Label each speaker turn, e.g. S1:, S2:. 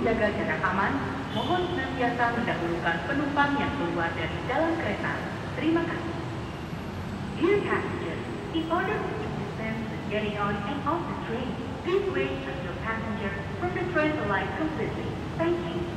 S1: menjaga jarak aman, mohon senantiasa mendahulukan penumpang yang keluar dari dalam kereta. Terima kasih. Dear passengers, in order to dispense with getting on and off the train, please wait until passengers from the train alight completely. Thank you.